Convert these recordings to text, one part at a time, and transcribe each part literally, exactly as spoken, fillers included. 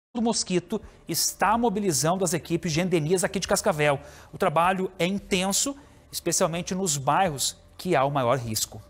do mosquito está mobilizando as equipes de endemias aqui de Cascavel. O trabalho é intenso, especialmente nos bairros que há o maior risco.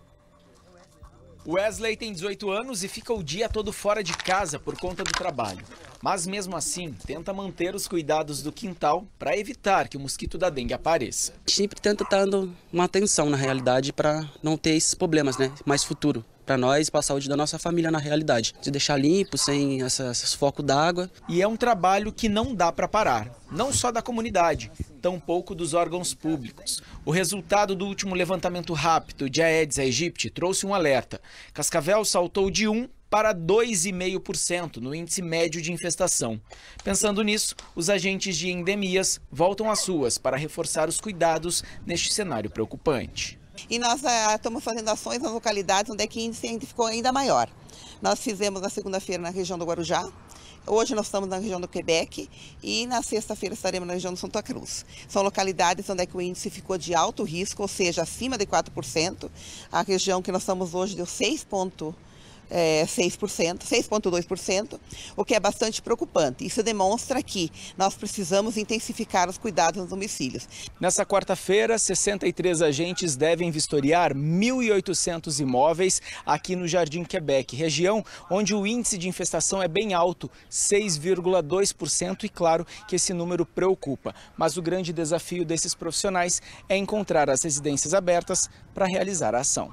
Wesley tem dezoito anos e fica o dia todo fora de casa por conta do trabalho. Mas mesmo assim, tenta manter os cuidados do quintal para evitar que o mosquito da dengue apareça. Sempre tenta estar dando uma atenção na realidade para não ter esses problemas, né? Mais futuro. Para nós, para a saúde da nossa família na realidade. De deixar limpo, sem essa, esses focos d'água. E é um trabalho que não dá para parar. Não só da comunidade, tampouco dos órgãos públicos. O resultado do último levantamento rápido de Aedes aegypti trouxe um alerta. Cascavel saltou de um para dois vírgula cinco por cento no índice médio de infestação. Pensando nisso, os agentes de endemias voltam às ruas para reforçar os cuidados neste cenário preocupante. E nós ah, estamos fazendo ações nas localidades onde é que o índice ainda ficou ainda maior. Nós fizemos na segunda-feira na região do Guarujá, hoje nós estamos na região do Quebec e na sexta-feira estaremos na região do Santa Cruz. São localidades onde é que o índice ficou de alto risco, ou seja, acima de quatro por cento. A região que nós estamos hoje deu seis vírgula seis por cento, seis vírgula dois por cento, o que é bastante preocupante. Isso demonstra que nós precisamos intensificar os cuidados nos domicílios. Nessa quarta-feira, sessenta e três agentes devem vistoriar mil e oitocentos imóveis aqui no Jardim Quebec, região onde o índice de infestação é bem alto, seis vírgula dois por cento, e claro que esse número preocupa. Mas o grande desafio desses profissionais é encontrar as residências abertas para realizar a ação.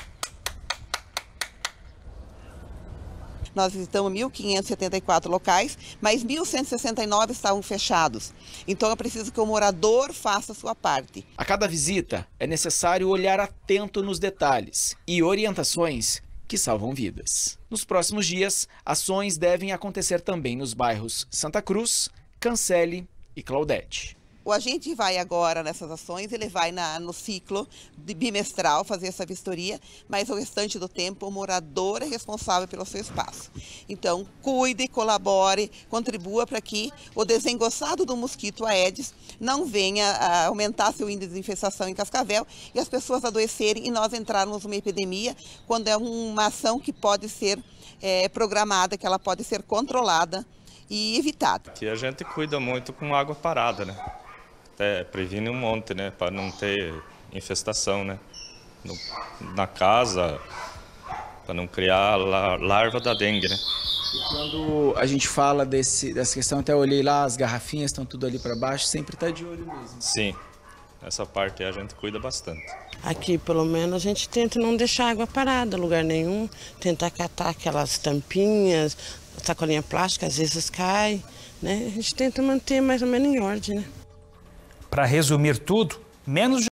Nós visitamos mil quinhentos e setenta e quatro locais, mas mil cento e sessenta e nove estavam fechados. Então é preciso que o morador faça a sua parte. A cada visita é necessário olhar atento nos detalhes e orientações que salvam vidas. Nos próximos dias, ações devem acontecer também nos bairros Santa Cruz, Cancele e Claudete. O agente vai agora nessas ações, ele vai na, no ciclo de bimestral fazer essa vistoria, mas o restante do tempo o morador é responsável pelo seu espaço. Então, cuide, colabore, contribua para que o desengonçado do mosquito Aedes não venha a aumentar seu índice de infestação em Cascavel e as pessoas adoecerem e nós entrarmos numa epidemia quando é uma ação que pode ser é, programada, que ela pode ser controlada e evitada. Aqui a gente cuida muito com água parada, né? É, previne um monte, né, para não ter infestação, né, no, na casa, para não criar la, larva da dengue, né. E quando a gente fala desse, dessa questão, até olhei lá, as garrafinhas estão tudo ali para baixo, sempre está de olho mesmo. Sim, essa parte a gente cuida bastante. Aqui, pelo menos, a gente tenta não deixar água parada em lugar nenhum, tenta catar aquelas tampinhas, sacolinha plástica, às vezes cai, né, a gente tenta manter mais ou menos em ordem, né. Para resumir tudo, menos de